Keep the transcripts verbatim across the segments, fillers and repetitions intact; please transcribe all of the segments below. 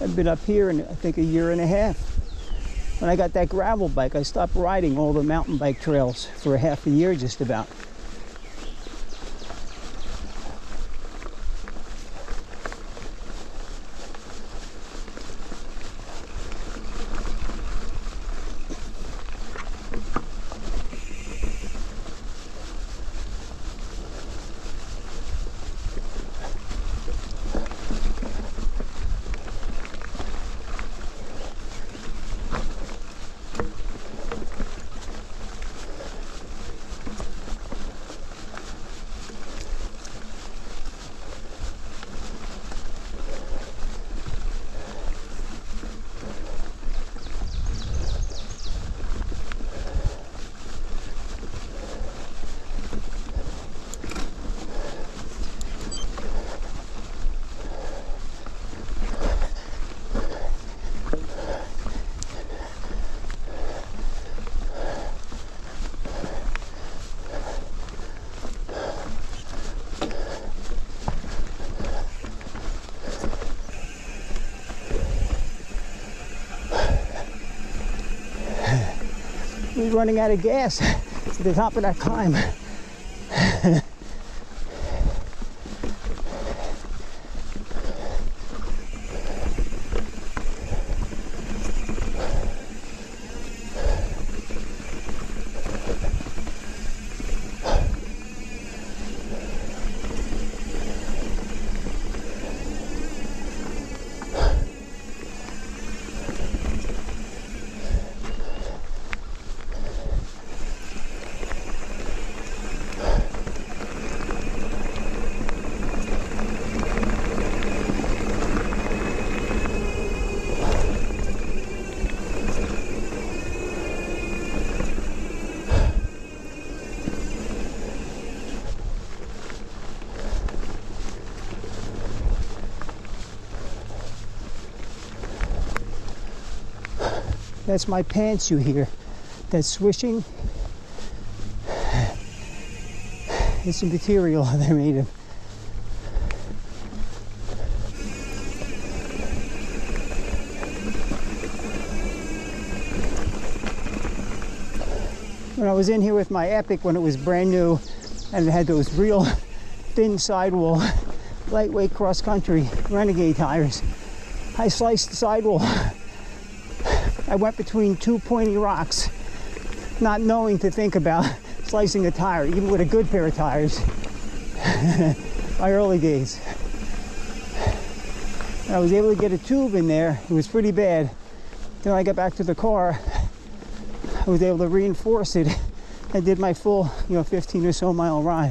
I've been up here in I think a year and a half. When I got that gravel bike, I stopped riding all the mountain bike trails for a half a year just about. We're running out of gas at the top of that climb. That's my pants you hear. That swishing. It's the material they're made of. When I was in here with my Epic when it was brand new and it had those real thin sidewall, lightweight cross-country Renegade tires, I sliced the sidewall. I went between two pointy rocks, not knowing to think about slicing a tire, even with a good pair of tires. My early days. And I was able to get a tube in there. It was pretty bad. Then when I got back to the car, I was able to reinforce it. I did my full, you know, fifteen or so mile ride.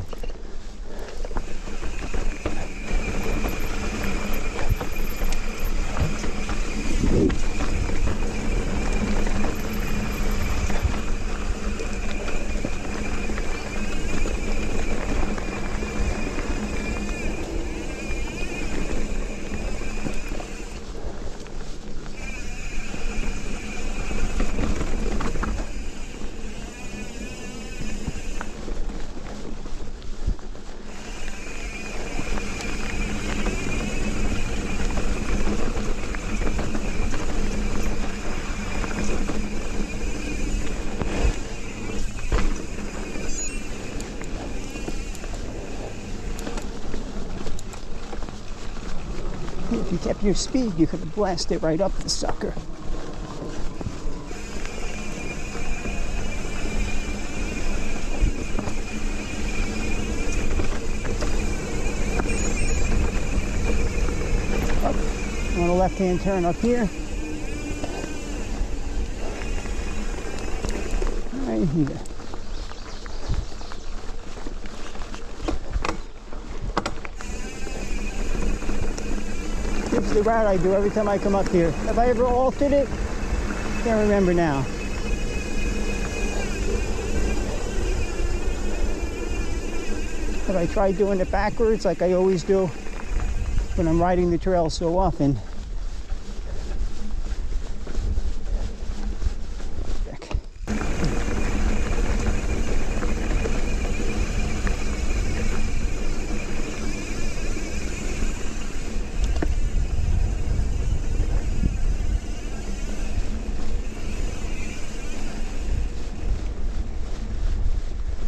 If you kept your speed, you could have blasted right up the sucker. Up on a left-hand turn up here. Right here. This is the route I do every time I come up here. Have I ever altered it? Can't remember now. Have I tried doing it backwards like I always do when I'm riding the trail so often?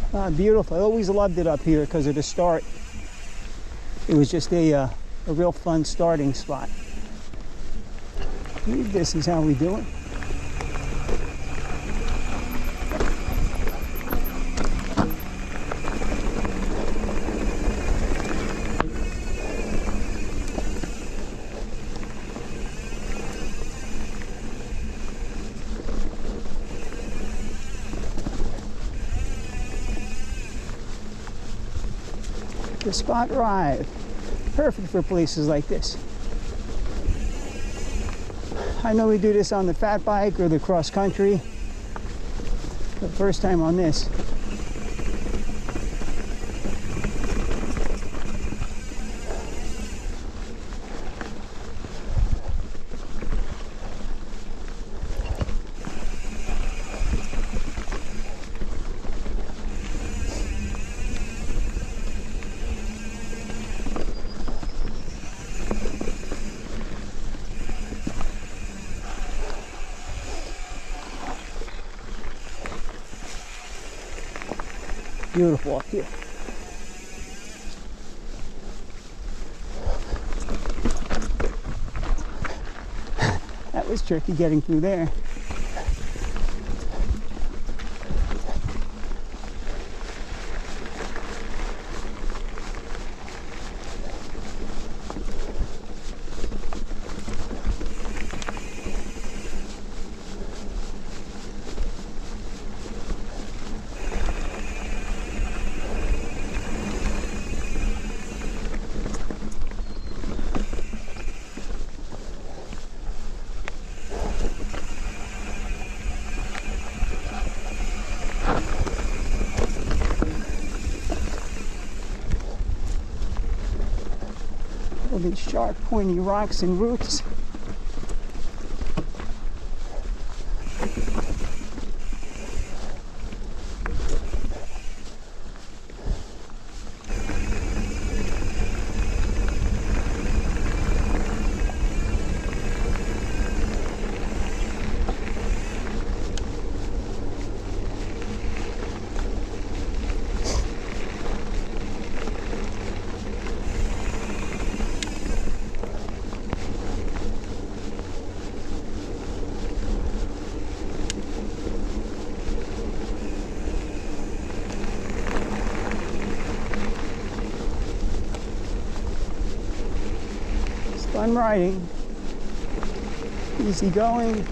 Ah, beautiful. I always loved it up here because of the start. It was just a, uh, a real fun starting spot. I believe this is how we do it. The Spot Drive, perfect for places like this. I know we do this on the fat bike or the cross country. The first time on this. Beautiful up here. That was tricky getting through there. All these sharp, pointy rocks and roots. Fun riding, easy going.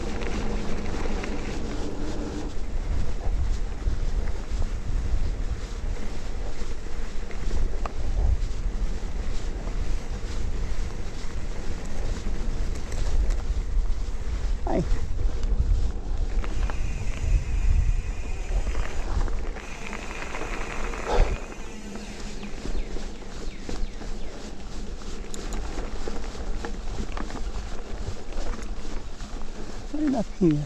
Hi. Right up here.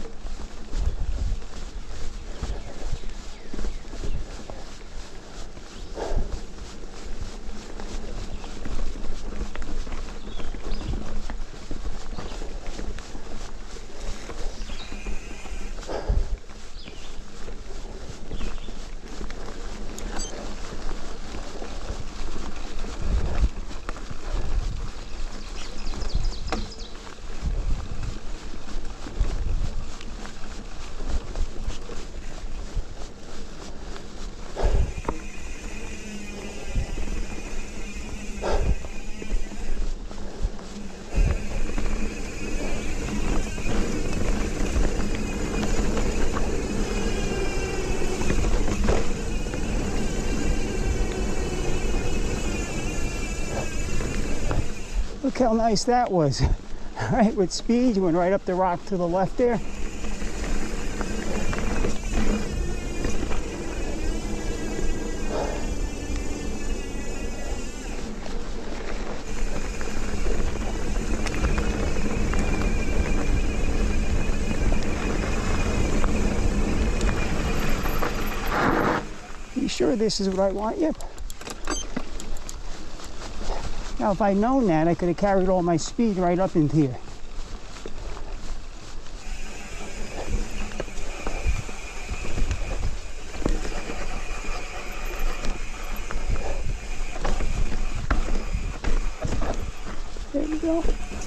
Look how nice that was. All right, with speed, you went right up the rock to the left there. You sure this is what I want? Yep. Now, if I'd known that, I could have carried all my speed right up into here. we go.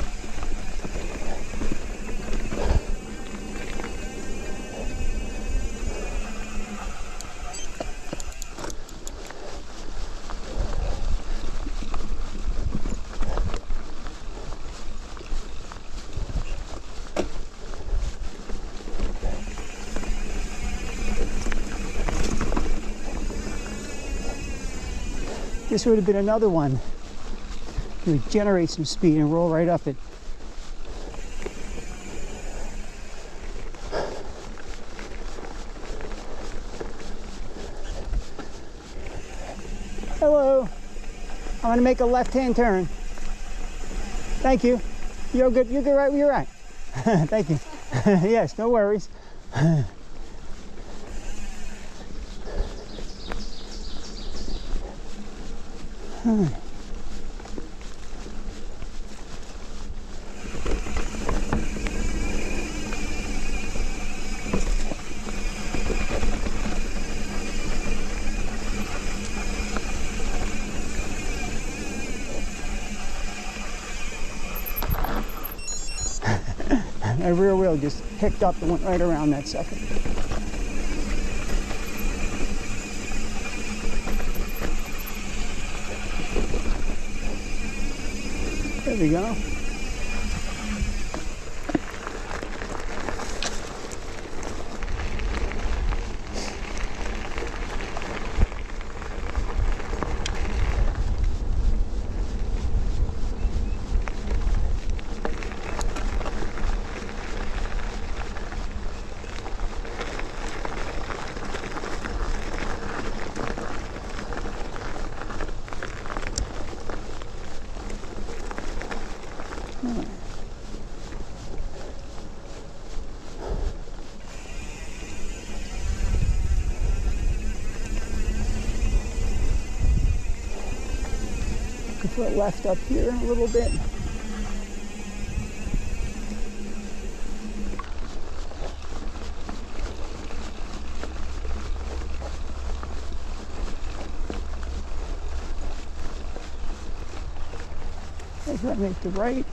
This would have been another one. You would generate some speed and roll right up it. Hello. I'm going to make a left-hand turn. Thank you. You're good. You're good right where you're at. Thank you. Yes, no worries. Hmm. My rear wheel just picked up and went right around that sucker. There we go. Foot left up here a little bit. As I make the right.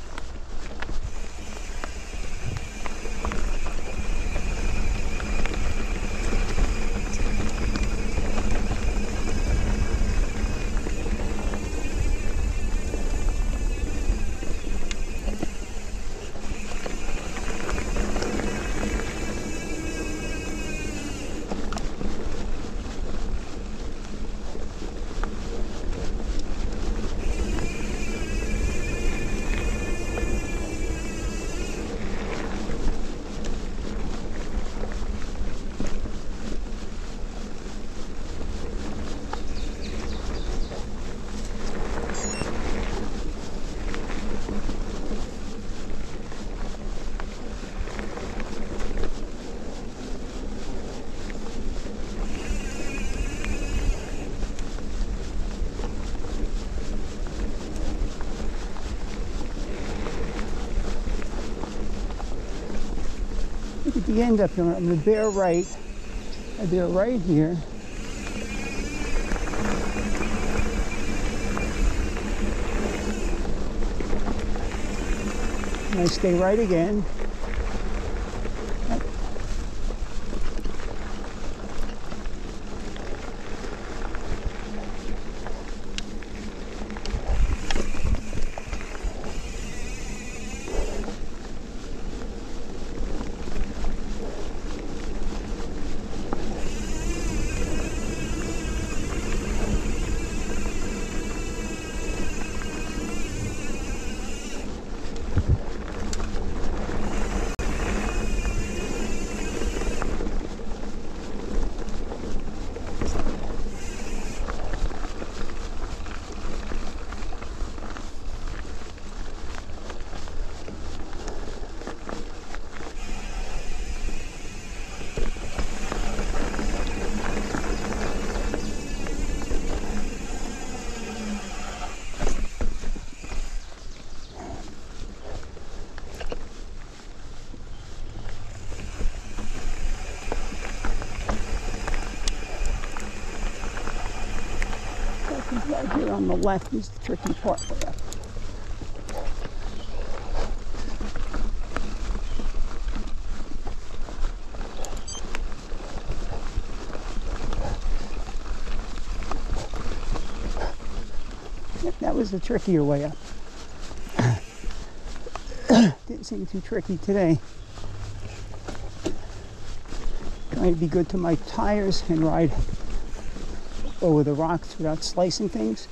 Look at the end up here. I'm going to bear right. I bear right here. And I stay right again. Right here on the left is the tricky part there. Yep, that was the trickier way up. Didn't seem too tricky today. Trying to be good to my tires and ride over the rocks without slicing things.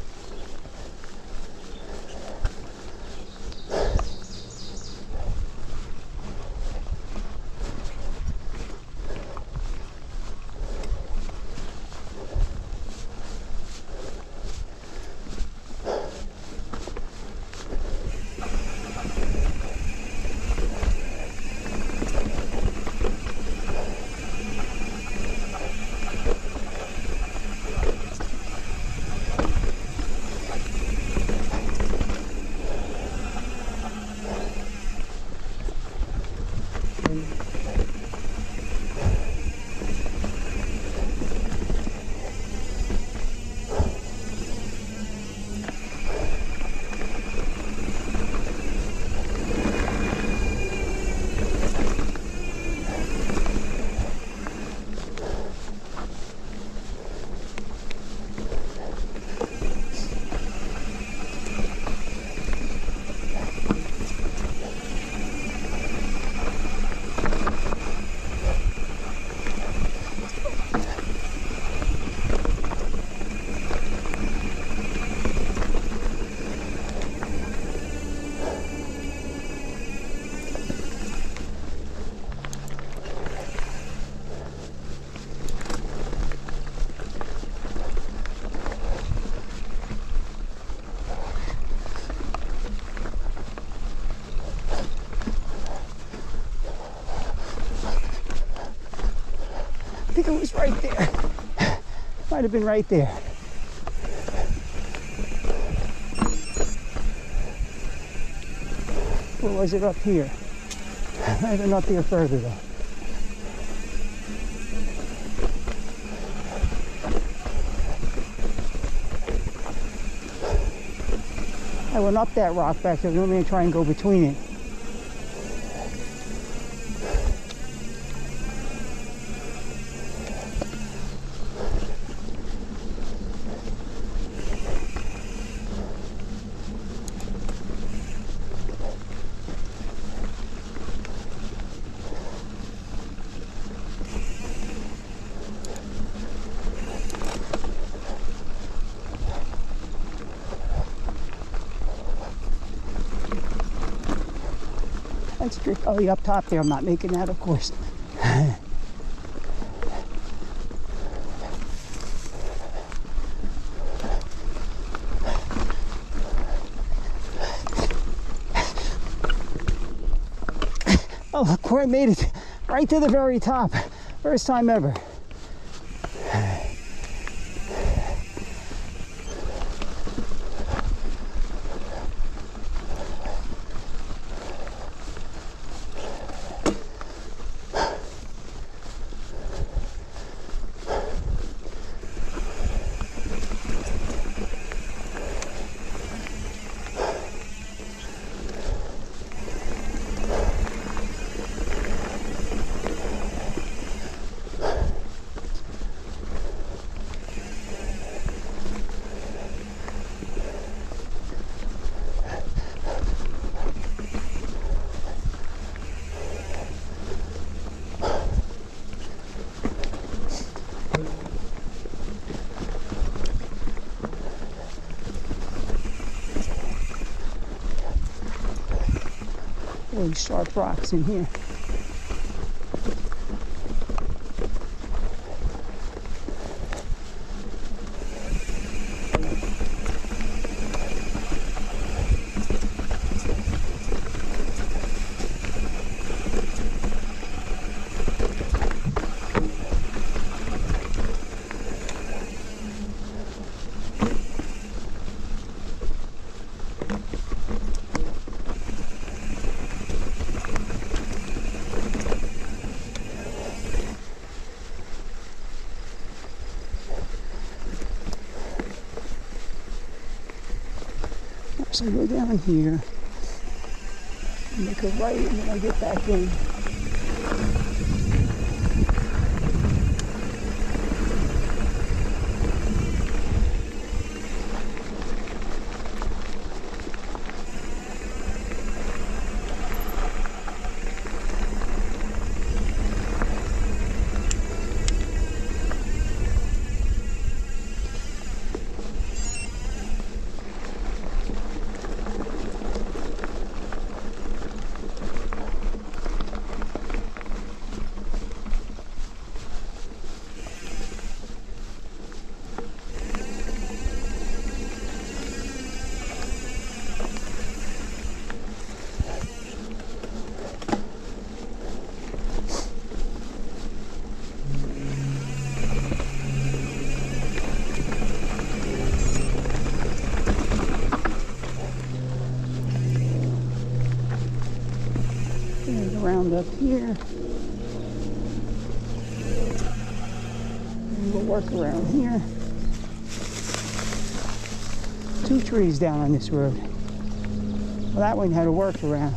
I think it was right there. Might have been right there. Or was it up here? Might have been up here further though. I went up that rock back there. I'm going to try and go between it. That's trick. Oh, yeah, up top there. I'm not making that, of course. Oh, look where I made it. Right to the very top. First time ever. Really sharp rocks in here. So I go down here, make a right, and then I get back in. up here. And we'll work around here. Two trees down on this road. Well, that one had a workaround.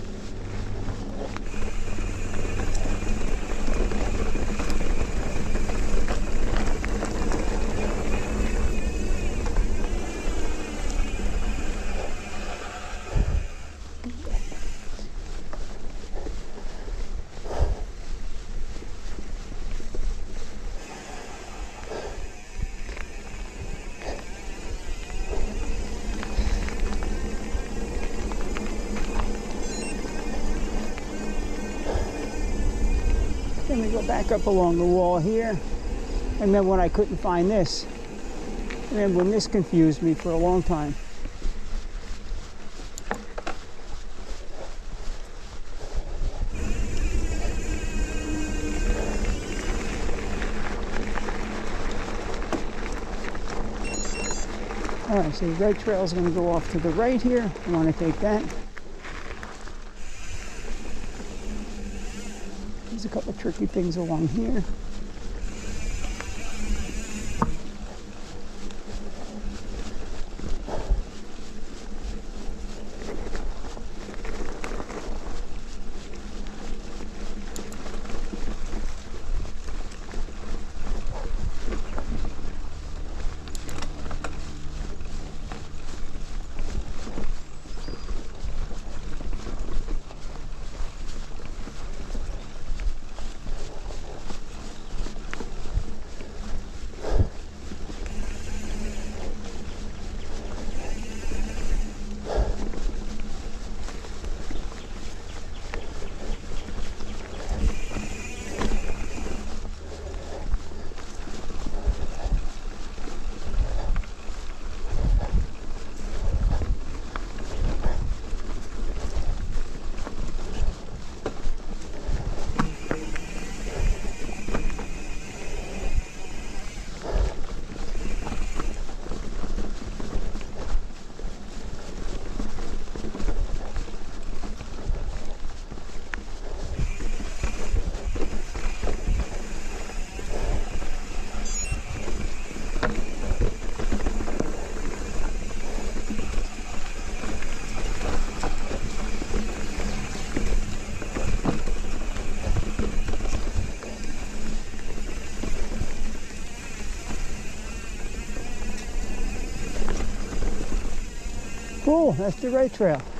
Then we go back up along the wall here. And then when I couldn't find this, and then when this confused me for a long time. All right, so the red trail is going to go off to the right here. I want to take that. There's a couple tricky things along here. Cool, that's the right trail.